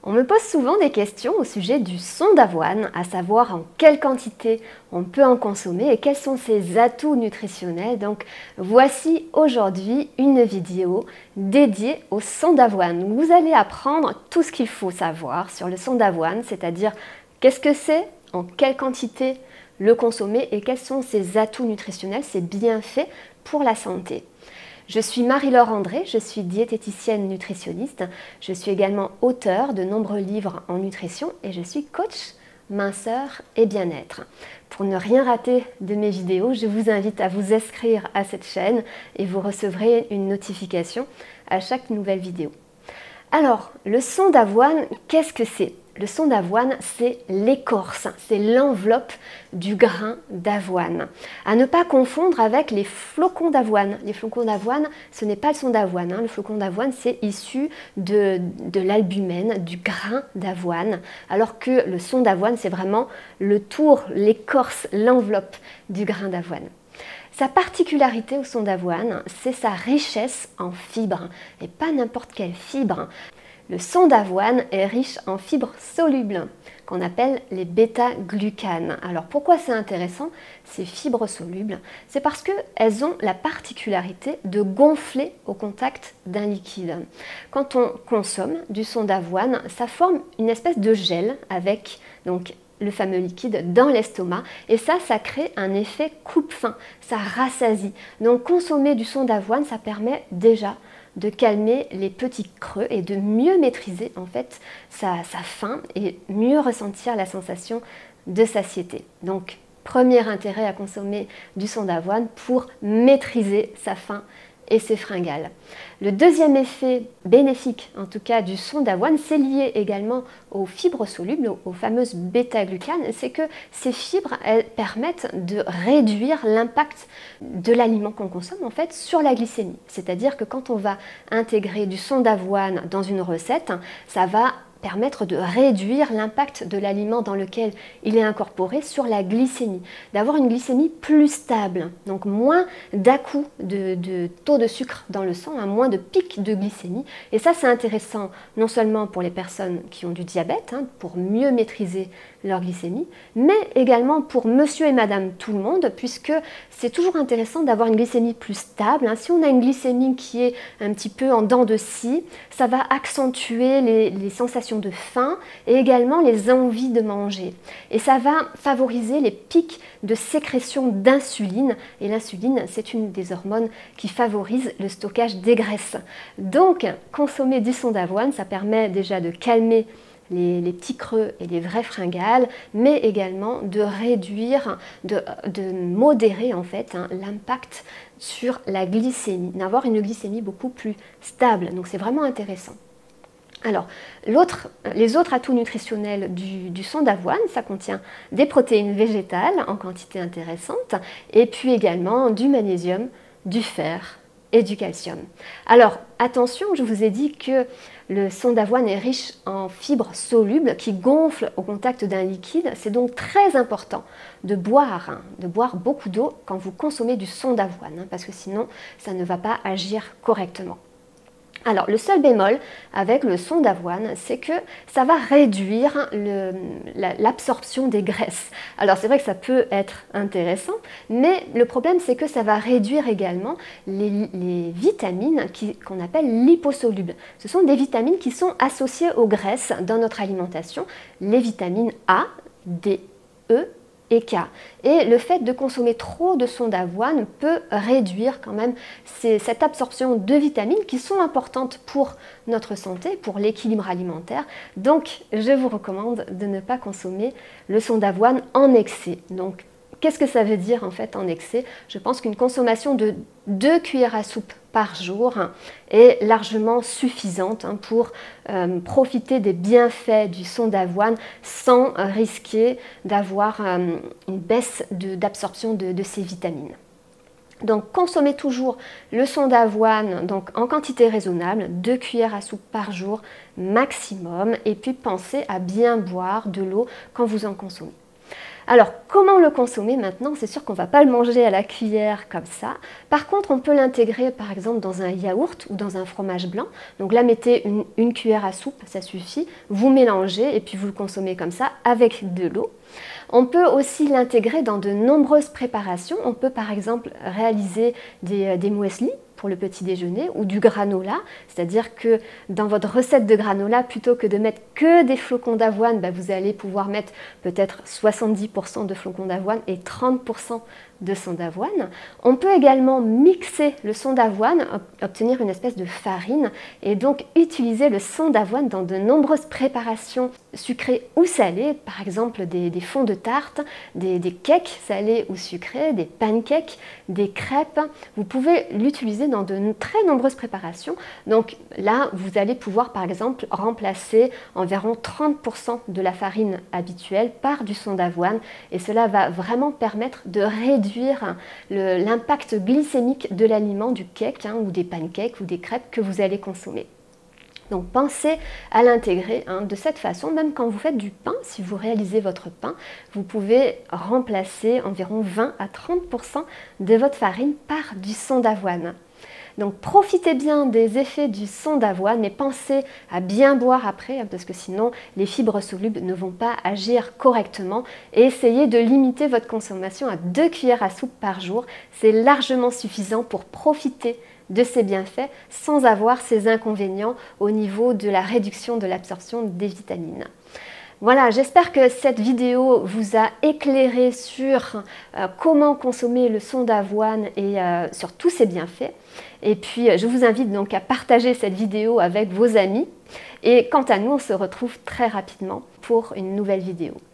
On me pose souvent des questions au sujet du son d'avoine, à savoir en quelle quantité on peut en consommer et quels sont ses atouts nutritionnels. Donc voici aujourd'hui une vidéo dédiée au son d'avoine. Vous allez apprendre tout ce qu'il faut savoir sur le son d'avoine, c'est-à-dire qu'est-ce que c'est, en quelle quantité le consommer et quels sont ses atouts nutritionnels, ses bienfaits pour la santé. Je suis Marie-Laure André, je suis diététicienne nutritionniste, je suis également auteure de nombreux livres en nutrition et je suis coach minceur et bien-être. Pour ne rien rater de mes vidéos, je vous invite à vous inscrire à cette chaîne et vous recevrez une notification à chaque nouvelle vidéo. Alors, le son d'avoine, qu'est-ce que c'est? Le son d'avoine, c'est l'écorce, c'est l'enveloppe du grain d'avoine. À ne pas confondre avec les flocons d'avoine. Les flocons d'avoine, ce n'est pas le son d'avoine. Le flocon d'avoine, c'est issu de l'albumène, du grain d'avoine, alors que le son d'avoine, c'est vraiment le tour, l'écorce, l'enveloppe du grain d'avoine. Sa particularité au son d'avoine, c'est sa richesse en fibres, et pas n'importe quelle fibre. Le son d'avoine est riche en fibres solubles, qu'on appelle les bêta-glucanes. Alors pourquoi c'est intéressant, ces fibres solubles? C'est parce qu'elles ont la particularité de gonfler au contact d'un liquide. Quand on consomme du son d'avoine, ça forme une espèce de gel avec donc le fameux liquide dans l'estomac et ça crée un effet coupe-faim, ça rassasie. Donc consommer du son d'avoine, ça permet déjà de calmer les petits creux et de mieux maîtriser en fait sa faim et mieux ressentir la sensation de satiété. Donc premier intérêt à consommer du son d'avoine pour maîtriser sa faim et ses fringales. Le deuxième effet bénéfique, en tout cas du son d'avoine, c'est lié également aux fibres solubles, aux fameuses bêta-glucanes, c'est que ces fibres, elles permettent de réduire l'impact de l'aliment qu'on consomme en fait sur la glycémie. C'est-à-dire que quand on va intégrer du son d'avoine dans une recette, ça va permettre de réduire l'impact de l'aliment dans lequel il est incorporé sur la glycémie, d'avoir une glycémie plus stable, donc moins d'à-coups de taux de sucre dans le sang, moins de pics de glycémie. Et ça, c'est intéressant non seulement pour les personnes qui ont du diabète, pour mieux maîtriser leur glycémie, mais également pour monsieur et madame tout le monde, puisque c'est toujours intéressant d'avoir une glycémie plus stable. Si on a une glycémie qui est un petit peu en dents de scie, ça va accentuer les sensations de faim et également les envies de manger. Et ça va favoriser les pics de sécrétion d'insuline. Et l'insuline, c'est une des hormones qui favorise le stockage des graisses. Donc, consommer du son d'avoine, ça permet déjà de calmer les petits creux et les vraies fringales, mais également de réduire, de modérer en fait l'impact sur la glycémie, d'avoir une glycémie beaucoup plus stable. Donc c'est vraiment intéressant. Alors, les autres atouts nutritionnels du son d'avoine, ça contient des protéines végétales en quantité intéressante, et puis également du magnésium, du fer et du calcium. Alors, attention, je vous ai dit que le son d'avoine est riche en fibres solubles qui gonflent au contact d'un liquide. C'est donc très important de boire beaucoup d'eau quand vous consommez du son d'avoine, parce que sinon, ça ne va pas agir correctement. Alors, le seul bémol avec le son d'avoine, c'est que ça va réduire l'absorption des graisses. Alors, c'est vrai que ça peut être intéressant, mais le problème, c'est que ça va réduire également les vitamines qu'on appelle liposolubles. Ce sont des vitamines qui sont associées aux graisses dans notre alimentation, les vitamines A, D, E, et K. Et le fait de consommer trop de son d'avoine peut réduire quand même cette absorption de vitamines qui sont importantes pour notre santé, pour l'équilibre alimentaire. Donc, je vous recommande de ne pas consommer le son d'avoine en excès. Donc, qu'est-ce que ça veut dire en fait en excès? Je pense qu'une consommation de 2 cuillères à soupe par jour est largement suffisante pour profiter des bienfaits du son d'avoine sans risquer d'avoir une baisse d'absorption de ces vitamines. Donc consommez toujours le son d'avoine en quantité raisonnable, 2 cuillères à soupe par jour maximum, et puis pensez à bien boire de l'eau quand vous en consommez. Alors, comment le consommer maintenant? C'est sûr qu'on ne va pas le manger à la cuillère comme ça. Par contre, on peut l'intégrer par exemple dans un yaourt ou dans un fromage blanc. Donc là, mettez une cuillère à soupe, ça suffit. Vous mélangez et puis vous le consommez comme ça avec de l'eau. On peut aussi l'intégrer dans de nombreuses préparations. On peut par exemple réaliser des muesli pour le petit déjeuner ou du granola, c'est-à-dire que dans votre recette de granola, plutôt que de mettre que des flocons d'avoine, vous allez pouvoir mettre peut-être 70% de flocons d'avoine et 30% de son d'avoine. On peut également mixer le son d'avoine, obtenir une espèce de farine et donc utiliser le son d'avoine dans de nombreuses préparations sucrées ou salées, par exemple des fonds de tarte, des cakes salés ou sucrés, des pancakes, des crêpes. Vous pouvez l'utiliser dans de très nombreuses préparations. Donc là, vous allez pouvoir par exemple remplacer environ 30% de la farine habituelle par du son d'avoine et cela va vraiment permettre de réduire l'impact glycémique de l'aliment, du cake ou des pancakes ou des crêpes que vous allez consommer. Donc pensez à l'intégrer de cette façon, même quand vous faites du pain, si vous réalisez votre pain, vous pouvez remplacer environ 20 à 30% de votre farine par du son d'avoine. Donc profitez bien des effets du son d'avoine, mais pensez à bien boire après, parce que sinon les fibres solubles ne vont pas agir correctement. Et essayez de limiter votre consommation à 2 cuillères à soupe par jour. C'est largement suffisant pour profiter de ces bienfaits sans avoir ces inconvénients au niveau de la réduction de l'absorption des vitamines. Voilà, j'espère que cette vidéo vous a éclairé sur comment consommer le son d'avoine et sur tous ses bienfaits. Et puis, je vous invite donc à partager cette vidéo avec vos amis. Et quant à nous, on se retrouve très rapidement pour une nouvelle vidéo.